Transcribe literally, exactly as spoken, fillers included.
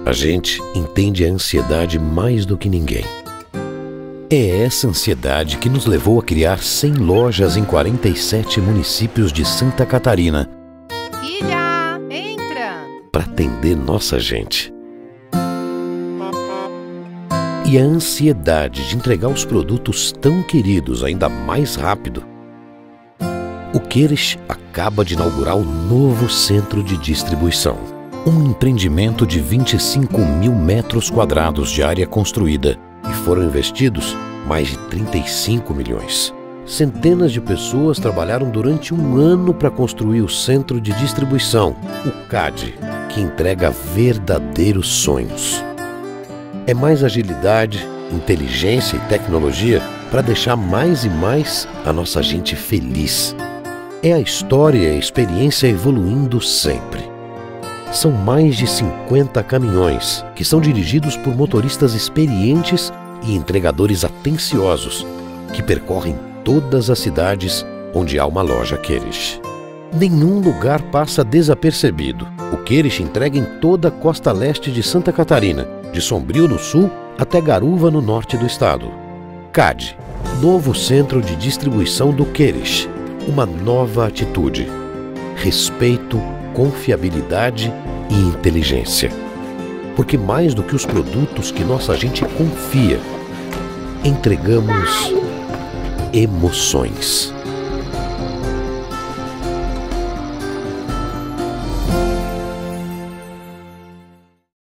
A gente entende a ansiedade mais do que ninguém. É essa ansiedade que nos levou a criar cem lojas em quarenta e sete municípios de Santa Catarina. Filha, entra! Para atender nossa gente. E a ansiedade de entregar os produtos tão queridos ainda mais rápido. O Queires acaba de inaugurar o novo centro de distribuição. Um empreendimento de vinte e cinco mil metros quadrados de área construída. E foram investidos mais de trinta e cinco milhões. Centenas de pessoas trabalharam durante um ano para construir o centro de distribuição, o C A D, que entrega verdadeiros sonhos. É mais agilidade, inteligência e tecnologia para deixar mais e mais a nossa gente feliz. É a história e a experiência evoluindo sempre. São mais de cinquenta caminhões que são dirigidos por motoristas experientes e entregadores atenciosos que percorrem todas as cidades onde há uma loja Queires. Nenhum lugar passa desapercebido. O Queires entrega em toda a costa leste de Santa Catarina, de Sombrio no sul até Garuva no norte do estado. C A D, novo centro de distribuição do Queires. Uma nova atitude. Respeito, confiabilidade e inteligência. Porque mais do que os produtos que nossa gente confia, entregamos emoções.